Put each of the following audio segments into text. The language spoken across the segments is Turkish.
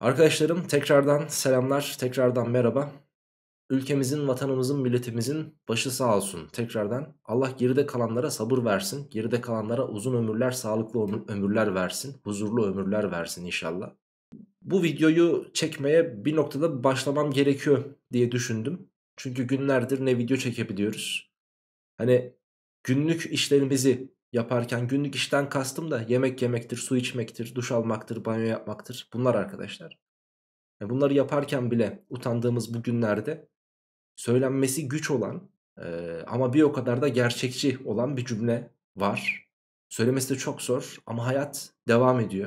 Arkadaşlarım tekrardan selamlar, tekrardan merhaba. Ülkemizin, vatanımızın, milletimizin başı sağ olsun. Tekrardan Allah geride kalanlara sabır versin. Geride kalanlara uzun ömürler, sağlıklı ömürler versin. Huzurlu ömürler versin inşallah. Bu videoyu çekmeye bir noktada başlamam gerekiyor diye düşündüm. Çünkü günlerdir ne video çekebiliyoruz. Hani günlük işlerimizi yaparken günlük işten kastım da yemek yemektir, su içmektir, duş almaktır, banyo yapmaktır. Bunlar arkadaşlar. Bunları yaparken bile utandığımız bu günlerde söylenmesi güç olan, ama bir o kadar da gerçekçi olan bir cümle var. Söylemesi de çok zor ama hayat devam ediyor.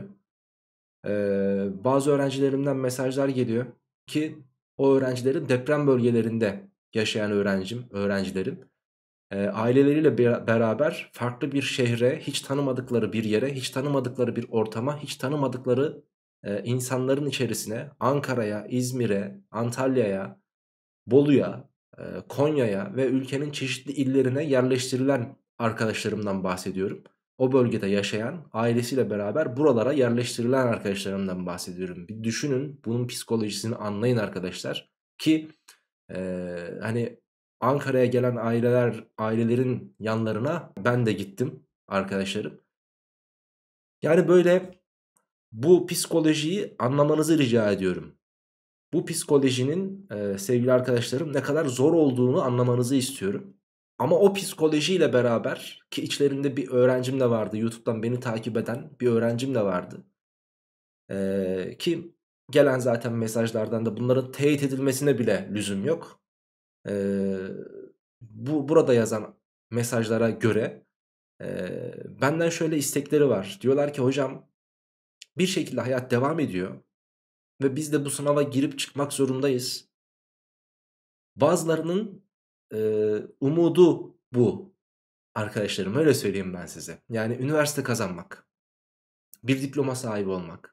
Bazı öğrencilerimden mesajlar geliyor ki o öğrencilerin deprem bölgelerinde yaşayan öğrencilerim, aileleriyle beraber farklı bir şehre, hiç tanımadıkları bir yere, hiç tanımadıkları bir ortama, hiç tanımadıkları, insanların içerisine, Ankara'ya, İzmir'e, Antalya'ya, Bolu'ya, Konya'ya ve ülkenin çeşitli illerine yerleştirilen arkadaşlarımdan bahsediyorum. O bölgede yaşayan, ailesiyle beraber buralara yerleştirilen arkadaşlarımdan bahsediyorum. Bir düşünün, bunun psikolojisini anlayın arkadaşlar ki hani Ankara'ya gelen ailelerin yanlarına ben de gittim arkadaşlarım. Yani böyle bu psikolojiyi anlamanızı rica ediyorum. Bu psikolojinin, sevgili arkadaşlarım, ne kadar zor olduğunu anlamanızı istiyorum. Ama o psikolojiyle beraber ki içlerinde bir öğrencim de vardı, YouTube'dan beni takip eden bir öğrencim de vardı. Ki gelen zaten mesajlardan da bunların teyit edilmesine bile lüzum yok. Eee, burada yazan mesajlara göre, benden şöyle istekleri var. Diyorlar ki hocam bir şekilde hayat devam ediyor ve biz de bu sınava girip çıkmak zorundayız. Bazılarının, umudu bu arkadaşlarım, öyle söyleyeyim ben size. Yani üniversite kazanmak, bir diploma sahibi olmak.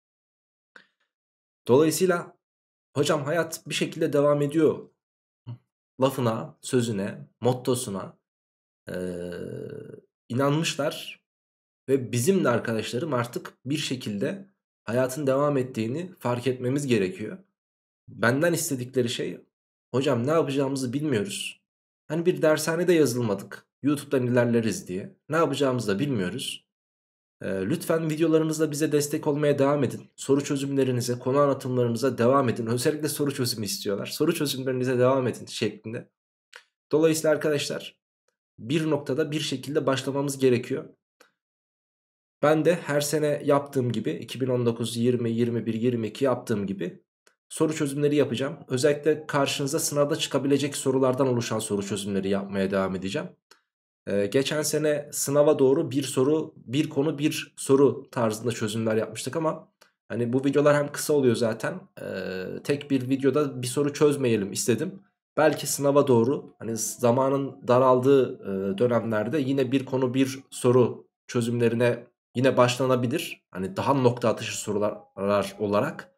Dolayısıyla hocam hayat bir şekilde devam ediyor lafına, sözüne, mottosuna, eee, inanmışlar ve bizim de arkadaşlarım artık bir şekilde hayatın devam ettiğini fark etmemiz gerekiyor. Benden istedikleri şey, hocam ne yapacağımızı bilmiyoruz. Hani bir dershanede yazılmadık. YouTube'dan ilerleriz diye. Ne yapacağımızı da bilmiyoruz. Lütfen videolarınızda bize destek olmaya devam edin. Soru çözümlerinize, konu anlatımlarınıza devam edin. Özellikle soru çözümü istiyorlar. Soru çözümlerinize devam edin şeklinde. Dolayısıyla arkadaşlar bir noktada bir şekilde başlamamız gerekiyor. Ben de her sene yaptığım gibi 2019, 20, 21, 22 yaptığım gibi soru çözümleri yapacağım. Özellikle karşınıza sınavda çıkabilecek sorulardan oluşan soru çözümleri yapmaya devam edeceğim. Geçen sene sınava doğru bir soru, bir konu, bir soru tarzında çözümler yapmıştık ama hani bu videolar hem kısa oluyor zaten. Tek bir videoda bir soru çözmeyelim istedim. Belki sınava doğru hani zamanın daraldığı dönemlerde yine bir konu, bir soru çözümlerine yine başlanabilir. Hani daha nokta atışı sorular olarak.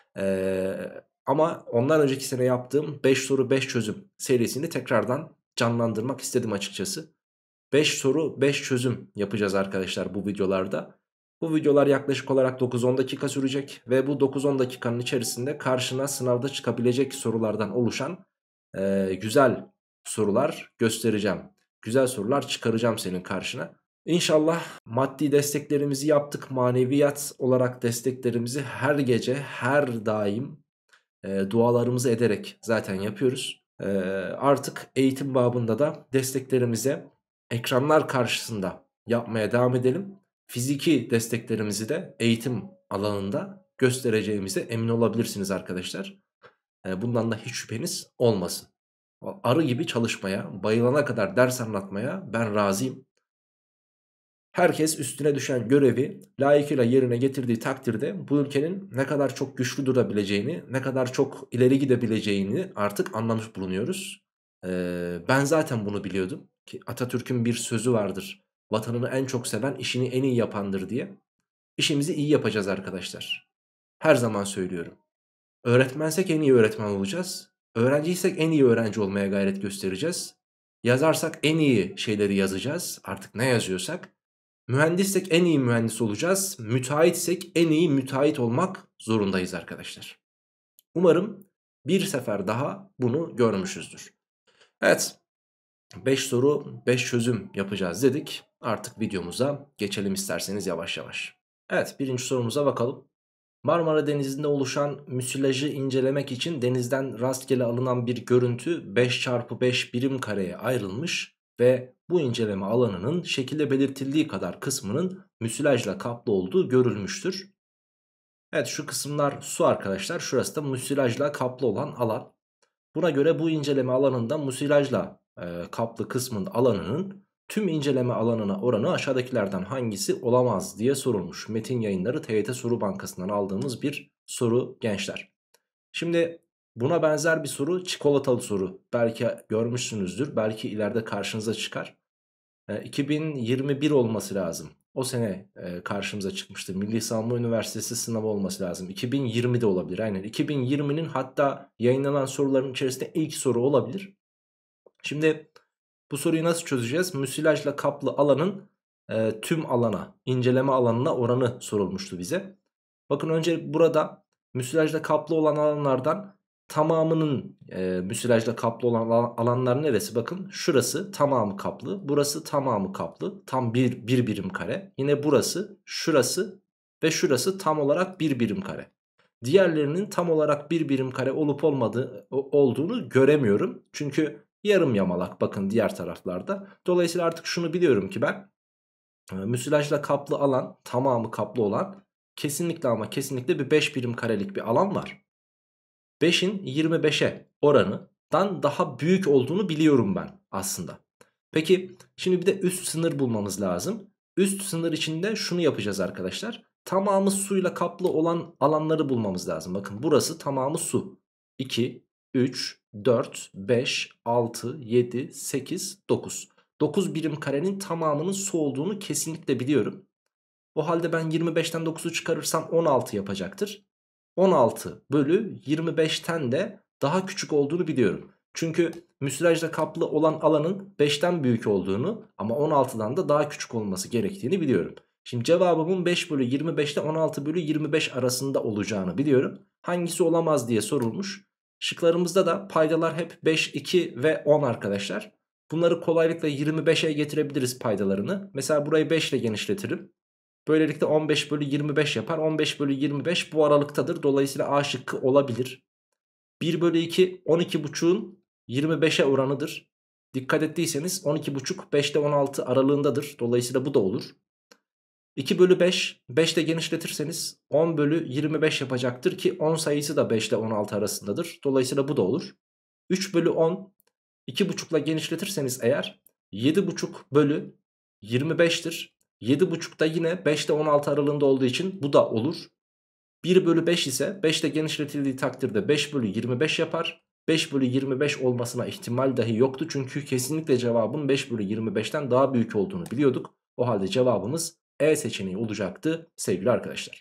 Ama ondan önceki sene yaptığım 5 soru 5 çözüm serisini tekrardan canlandırmak istedim açıkçası. 5 soru 5 çözüm yapacağız arkadaşlar bu videolarda. Bu videolar yaklaşık olarak 9-10 dakika sürecek ve bu 9-10 dakikanın içerisinde karşına sınavda çıkabilecek sorulardan oluşan güzel sorular göstereceğim. Güzel sorular çıkaracağım senin karşına. İnşallah maddi desteklerimizi yaptık. Maneviyat olarak desteklerimizi her gece, her daim dualarımızı ederek zaten yapıyoruz. Artık eğitim babında da desteklerimize ekranlar karşısında yapmaya devam edelim. Fiziki desteklerimizi de eğitim alanında göstereceğimize emin olabilirsiniz arkadaşlar. Bundan da hiç şüpheniz olmasın. Arı gibi çalışmaya, bayılana kadar ders anlatmaya ben razıyım. Herkes üstüne düşen görevi layıkıyla yerine getirdiği takdirde bu ülkenin ne kadar çok güçlü durabileceğini, ne kadar çok ileri gidebileceğini artık anlamış bulunuyoruz. Ben zaten bunu biliyordum ki Atatürk'ün bir sözü vardır. Vatanını en çok seven işini en iyi yapandır diye. İşimizi iyi yapacağız arkadaşlar. Her zaman söylüyorum. Öğretmensek en iyi öğretmen olacağız. Öğrenciysek en iyi öğrenci olmaya gayret göstereceğiz. Yazarsak en iyi şeyleri yazacağız. Artık ne yazıyorsak. Mühendissek en iyi mühendis olacağız. Müteahhitsek en iyi müteahhit olmak zorundayız arkadaşlar. Umarım bir sefer daha bunu görmüşüzdür. Evet, 5 soru 5 çözüm yapacağız dedik. Artık videomuza geçelim isterseniz yavaş yavaş. Evet, birinci sorumuza bakalım. Marmara Denizi'nde oluşan müsilajı incelemek için denizden rastgele alınan bir görüntü 5x5 birim kareye ayrılmış ve bu inceleme alanının şekilde belirtildiği kadar kısmının müsilajla kaplı olduğu görülmüştür. Evet, şu kısımlar su arkadaşlar, şurası da müsilajla kaplı olan alan. Buna göre bu inceleme alanında müsilajla kaplı kısmın alanının tüm inceleme alanına oranı aşağıdakilerden hangisi olamaz diye sorulmuş. Metin Yayınları TYT Soru Bankası'ndan aldığımız bir soru gençler. Şimdi buna benzer bir soru, çikolatalı soru. Belki görmüşsünüzdür, belki ileride karşınıza çıkar. 2021 olması lazım. O sene karşımıza çıkmıştır. Milli Savunma Üniversitesi sınavı olması lazım. 2020'de olabilir. Aynen 2020'nin hatta yayınlanan soruların içerisinde ilk soru olabilir. Şimdi bu soruyu nasıl çözeceğiz? Müsilajla kaplı alanın tüm alana, inceleme alanına oranı sorulmuştu bize. Bakın önce burada müsilajla kaplı olan alanlardan tamamının müsilajla kaplı olan alanlar neresi? Bakın şurası tamamı kaplı, burası tamamı kaplı, tam bir birim kare. Yine burası, şurası ve şurası tam olarak bir birim kare. Diğerlerinin tam olarak bir birim kare olup olmadığı olduğunu göremiyorum. Çünkü yarım yamalak bakın diğer taraflarda. Dolayısıyla artık şunu biliyorum ki ben müsilajla kaplı alan, tamamı kaplı olan kesinlikle ama kesinlikle bir 5 birim karelik bir alan var. 5'in 25'e oranından daha büyük olduğunu biliyorum ben aslında. Peki şimdi bir de üst sınır bulmamız lazım. Üst sınır içinde şunu yapacağız arkadaşlar. Tamamı suyla kaplı olan alanları bulmamız lazım. Bakın burası tamamı su. 2, 3, 4, 5, 6, 7, 8, 9. 9 birim karenin tamamının su olduğunu kesinlikle biliyorum. O halde ben 25'ten 9'u çıkarırsam 16 yapacaktır. 16 bölü 25'ten de daha küçük olduğunu biliyorum. Çünkü müsilajla kaplı olan alanın 5'ten büyük olduğunu ama 16'dan da daha küçük olması gerektiğini biliyorum. Şimdi cevabımın 5 bölü 25 ile 16 bölü 25 arasında olacağını biliyorum. Hangisi olamaz diye sorulmuş. Şıklarımızda da paydalar hep 5, 2 ve 10 arkadaşlar. Bunları kolaylıkla 25'e getirebiliriz paydalarını. Mesela burayı 5 ile genişletirim. Böylelikle 15 bölü 25 yapar. 15 bölü 25 bu aralıktadır. Dolayısıyla A şıkkı olabilir. 1 bölü 2 12,5'un 25'e oranıdır. Dikkat ettiyseniz 12,5 5 ile 16 aralığındadır. Dolayısıyla bu da olur. 2 bölü 5 5 ile genişletirseniz 10 bölü 25 yapacaktır ki 10 sayısı da 5 ile 16 arasındadır. Dolayısıyla bu da olur. 3 bölü 10 2,5 ile genişletirseniz eğer 7,5 bölü 25'tir. 7,5 da yine 5 ile 16 aralığında olduğu için bu da olur. 1 bölü 5 ise 5 ile genişletildiği takdirde 5 bölü 25 yapar. 5 bölü 25 olmasına ihtimal dahi yoktu. Çünkü kesinlikle cevabın 5 bölü 25'ten daha büyük olduğunu biliyorduk. O halde cevabımız E seçeneği olacaktı sevgili arkadaşlar.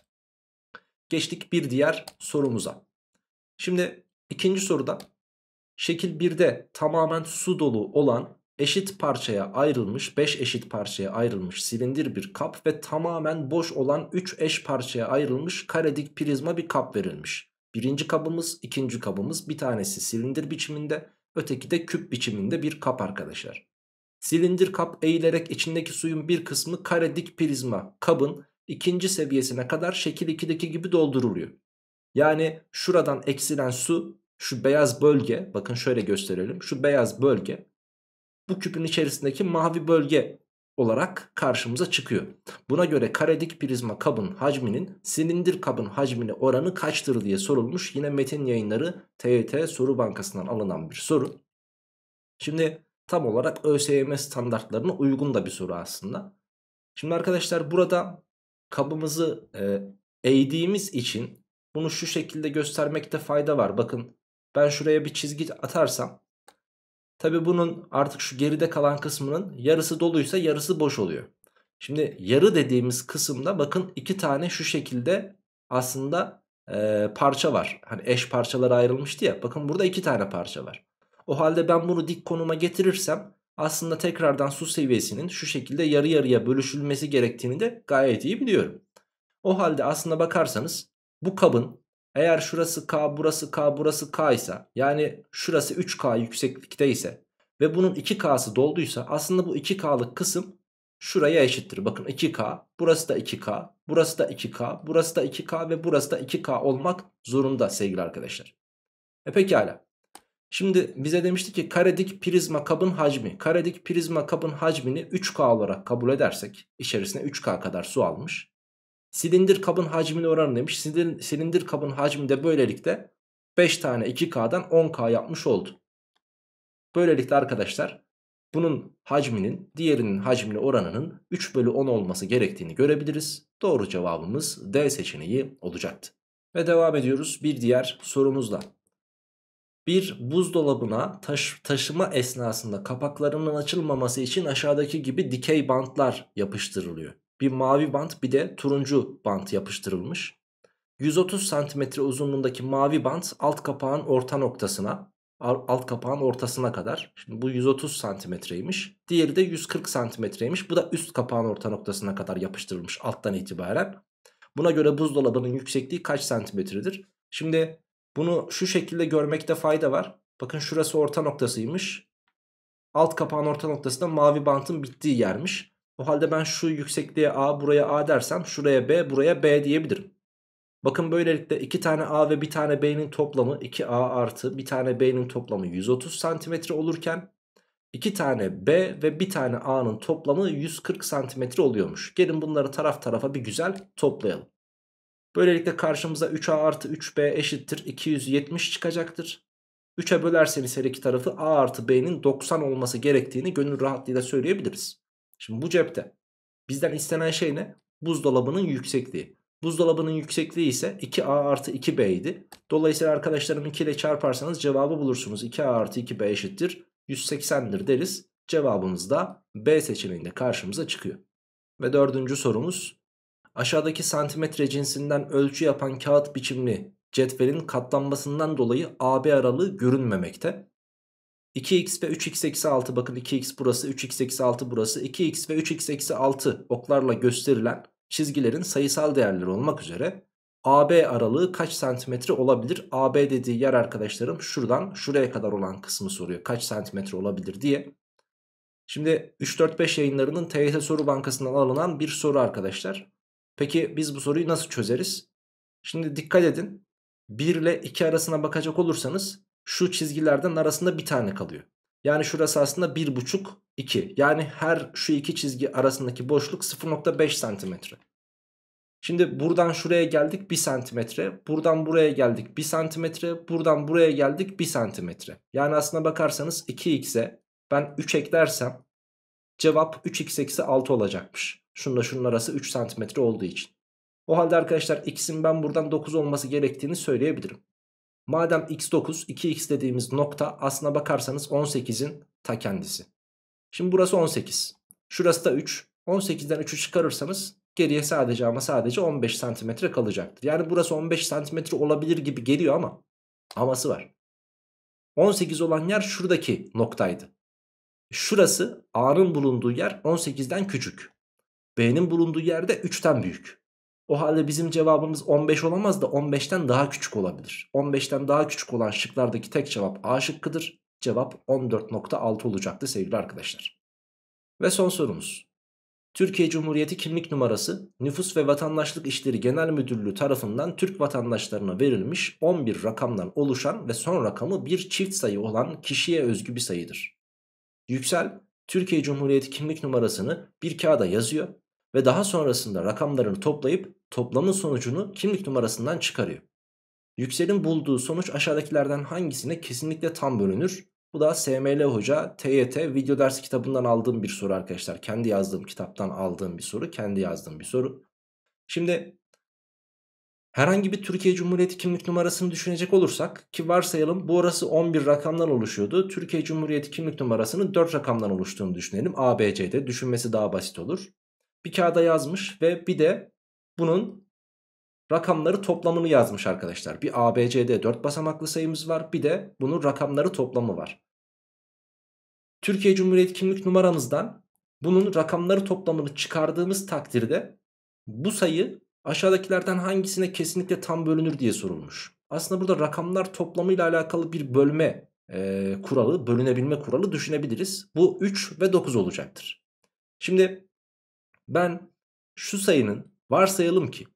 Geçtik bir diğer sorumuza. Şimdi ikinci soruda şekil 1'de tamamen su dolu olan eşit parçaya ayrılmış 5 eşit parçaya ayrılmış silindir bir kap ve tamamen boş olan 3 eş parçaya ayrılmış karedik prizma bir kap verilmiş. Birinci kabımız, ikinci kabımız, bir tanesi silindir biçiminde, öteki de küp biçiminde bir kap arkadaşlar. Silindir kap eğilerek içindeki suyun bir kısmı karedik prizma kabın ikinci seviyesine kadar şekil 2'deki gibi dolduruluyor. Yani şuradan eksilen su, şu beyaz bölge, bakın şöyle gösterelim, şu beyaz bölge bu küpün içerisindeki mavi bölge olarak karşımıza çıkıyor. Buna göre karedik prizma kabın hacminin silindir kabın hacmine oranı kaçtır diye sorulmuş. Yine Metin Yayınları TYT Soru Bankası'ndan alınan bir soru. Şimdi tam olarak ÖSYM standartlarına uygun da bir soru aslında. Şimdi arkadaşlar burada kabımızı eğdiğimiz için bunu şu şekilde göstermekte fayda var. Bakın ben şuraya bir çizgi atarsam tabi bunun artık şu geride kalan kısmının yarısı doluysa yarısı boş oluyor. Şimdi yarı dediğimiz kısımda bakın iki tane şu şekilde aslında parça var. Hani eş parçalara ayrılmıştı ya. Bakın burada iki tane parça var. O halde ben bunu dik konuma getirirsem aslında tekrardan su seviyesinin şu şekilde yarı yarıya bölüşülmesi gerektiğini de gayet iyi biliyorum. O halde aslına bakarsanız Bu kabın eğer şurası K, burası K, burası K ise, yani şurası 3K yükseklikte ise ve bunun 2K'sı dolduysa, aslında bu 2K'lık kısım şuraya eşittir. Bakın 2K, burası da 2K, burası da 2K, burası da 2K ve burası da 2K olmak zorunda sevgili arkadaşlar. Pekala. Şimdi bize demişti ki karedik prizma kabın hacmi. Karedik prizma kabın hacmini 3K olarak kabul edersek, içerisine 3K kadar su almış. Silindir kabın hacmini oranı demiş. Silindir kabın hacmi de böylelikle 5 tane 2K'dan 10K yapmış oldu. Böylelikle arkadaşlar bunun hacminin diğerinin hacmine oranının 3 bölü 10 olması gerektiğini görebiliriz. Doğru cevabımız D seçeneği olacaktı. Ve devam ediyoruz bir diğer sorumuzla. Bir buzdolabına taşıma esnasında kapaklarının açılmaması için aşağıdaki gibi dikey bantlar yapıştırılıyor. Bir mavi bant, bir de turuncu bant yapıştırılmış. 130 santimetre uzunluğundaki mavi bant alt kapağın orta noktasına, alt kapağın ortasına kadar. Şimdi bu 130 santimetreymiş. Diğeri de 140 santimetreymiş. Bu da üst kapağın orta noktasına kadar yapıştırılmış alttan itibaren. Buna göre buzdolabının yüksekliği kaç santimetredir? Şimdi bunu şu şekilde görmekte fayda var. Bakın şurası orta noktasıymış. Alt kapağın orta noktası da mavi bantın bittiği yermiş. O halde ben şu yüksekliğe A, buraya A dersem şuraya B, buraya B diyebilirim. Bakın böylelikle 2 tane A ve bir tane B'nin toplamı 2A artı bir tane B'nin toplamı 130 santimetre olurken 2 tane B ve bir tane A'nın toplamı 140 santimetre oluyormuş. Gelin bunları taraf tarafa bir güzel toplayalım. Böylelikle karşımıza 3A artı 3B eşittir 270 çıkacaktır. 3'e bölerseniz her iki tarafı A artı B'nin 90 olması gerektiğini gönül rahatlığıyla söyleyebiliriz. Şimdi bu cepte bizden istenen şey ne? Buzdolabının yüksekliği. Buzdolabının yüksekliği ise 2A artı 2B idi. Dolayısıyla arkadaşlarım 2 ile çarparsanız cevabı bulursunuz. 2A artı 2B eşittir 180'dir deriz. Cevabımız da B seçeneğinde karşımıza çıkıyor. Ve dördüncü sorumuz. Aşağıdaki santimetre cinsinden ölçü yapan kağıt biçimli cetvelin katlanmasından dolayı AB aralığı görünmemekte. 2x ve 3x eksi 6, bakın 2x burası, 3x eksi 6 burası, 2x ve 3x eksi 6 oklarla gösterilen çizgilerin sayısal değerleri olmak üzere AB aralığı kaç santimetre olabilir? AB dediği yer arkadaşlarım şuradan şuraya kadar olan kısmı soruyor. Kaç santimetre olabilir diye. Şimdi 3-4-5 yayınlarının TYT Soru Bankası'ndan alınan bir soru arkadaşlar. Peki biz bu soruyu nasıl çözeriz? Şimdi dikkat edin. 1 ile 2 arasına bakacak olursanız şu çizgilerden arasında bir tane kalıyor. Yani şurası aslında 1,5 2. Yani her şu iki çizgi arasındaki boşluk 0,5 santimetre. Şimdi buradan şuraya geldik 1 santimetre. Buradan buraya geldik 1 santimetre. Buradan buraya geldik 1 santimetre. Yani aslına bakarsanız 2x'e ben 3 eklersem cevap 3x eksi 6 olacakmış. Şununla şunun arası 3 santimetre olduğu için. O halde arkadaşlar x'in ben buradan 9 olması gerektiğini söyleyebilirim. Madem x 9, 2x dediğimiz nokta aslına bakarsanız 18'in ta kendisi. Şimdi burası 18. Şurası da 3. 18'den 3'ü çıkarırsanız geriye sadece ama sadece 15 santimetre kalacaktır. Yani burası 15 santimetre olabilir gibi geliyor ama aması var. 18 olan yer şuradaki noktaydı. Şurası A'nın bulunduğu yer 18'den küçük. B'nin bulunduğu yerde 3'ten büyük. O halde bizim cevabımız 15 olamaz da 15'ten daha küçük olabilir. 15'ten daha küçük olan şıklardaki tek cevap A şıkkıdır. Cevap 14,6 olacaktı sevgili arkadaşlar. Ve son sorumuz. Türkiye Cumhuriyeti kimlik numarası Nüfus ve Vatandaşlık İşleri Genel Müdürlüğü tarafından Türk vatandaşlarına verilmiş 11 rakamdan oluşan ve son rakamı bir çift sayı olan kişiye özgü bir sayıdır. Yüksel, Türkiye Cumhuriyeti kimlik numarasını bir kağıda yazıyor ve daha sonrasında rakamlarını toplayıp toplamın sonucunu kimlik numarasından çıkarıyor. Yüksel'in bulduğu sonuç aşağıdakilerden hangisine kesinlikle tam bölünür? Bu da SML Hoca TYT video ders kitabından aldığım bir soru arkadaşlar. Kendi yazdığım kitaptan aldığım bir soru. Kendi yazdığım bir soru. Şimdi herhangi bir Türkiye Cumhuriyeti kimlik numarasını düşünecek olursak ki varsayalım bu arası 11 rakamdan oluşuyordu. Türkiye Cumhuriyeti kimlik numarasının 4 rakamdan oluştuğunu düşünelim. A, B, C'de düşünmesi daha basit olur. Bir kağıda yazmış ve bir de bunun rakamları toplamını yazmış arkadaşlar. Bir A, B, C'de 4 basamaklı sayımız var. Bir de bunun rakamları toplamı var. Türkiye Cumhuriyeti kimlik numaramızdan bunun rakamları toplamını çıkardığımız takdirde bu sayı Aşağıdakilerden hangisine kesinlikle tam bölünür diye sorulmuş. Aslında burada rakamlar toplamıyla alakalı bir bölme kuralı, bölünebilme kuralı düşünebiliriz. Bu 3 ve 9 olacaktır. Şimdi ben şu sayının varsayalım ki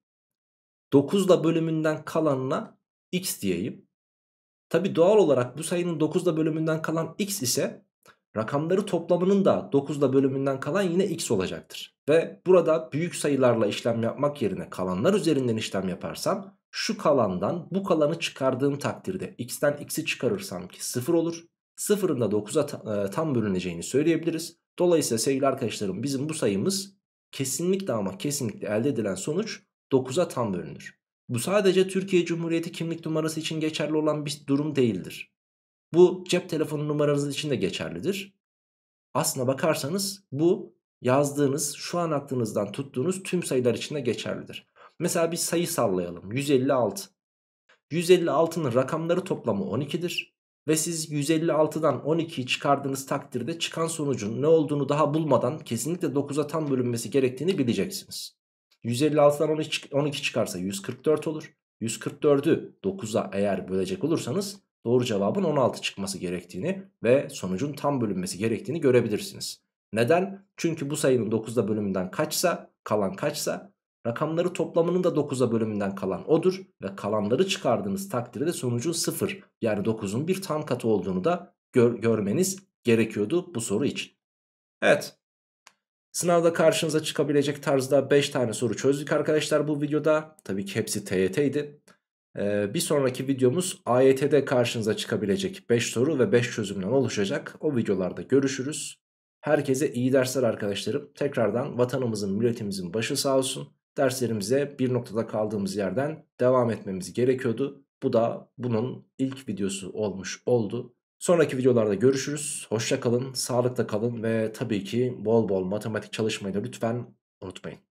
9'la bölümünden kalanına x diyeyim. Tabi doğal olarak bu sayının 9'la bölümünden kalan x ise rakamları toplamının da 9'la bölümünden kalan yine x olacaktır. Ve burada büyük sayılarla işlem yapmak yerine kalanlar üzerinden işlem yaparsam şu kalandan bu kalanı çıkardığım takdirde x'ten x'i çıkarırsam ki 0 olur. 0'ın da 9'a tam bölüneceğini söyleyebiliriz. Dolayısıyla sevgili arkadaşlarım bizim bu sayımız kesinlikle ama kesinlikle elde edilen sonuç 9'a tam bölünür. Bu sadece Türkiye Cumhuriyeti kimlik numarası için geçerli olan bir durum değildir. Bu cep telefonu numaranız için de geçerlidir. Aslına bakarsanız bu yazdığınız, şu an aklınızdan tuttuğunuz tüm sayılar için de geçerlidir. Mesela bir sayı sallayalım. 156. 156'nın rakamları toplamı 12'dir. Ve siz 156'dan 12'yi çıkardığınız takdirde çıkan sonucun ne olduğunu daha bulmadan kesinlikle 9'a tam bölünmesi gerektiğini bileceksiniz. 156'dan 12 çıkarsa 144 olur. 144'ü 9'a eğer bölecek olursanız doğru cevabın 16 çıkması gerektiğini ve sonucun tam bölünmesi gerektiğini görebilirsiniz. Neden? Çünkü bu sayının 9'da bölümünden kalan kaçsa rakamları toplamının da 9'a bölümünden kalan odur ve kalanları çıkardığınız takdirde sonucun 0 yani 9'un bir tam katı olduğunu da görmeniz gerekiyordu bu soru için. Evet. Sınavda karşınıza çıkabilecek tarzda 5 tane soru çözdük arkadaşlar bu videoda. Tabii ki hepsi TYT'ydi. Bir sonraki videomuz AYT'de karşınıza çıkabilecek 5 soru ve 5 çözümden oluşacak. O videolarda görüşürüz. Herkese iyi dersler arkadaşlarım. Tekrardan vatanımızın, milletimizin başı sağ olsun. Derslerimize bir noktada kaldığımız yerden devam etmemiz gerekiyordu. Bu da bunun ilk videosu olmuş oldu. Sonraki videolarda görüşürüz. Hoşça kalın, sağlıkla kalın ve tabii ki bol bol matematik çalışmayı da lütfen unutmayın.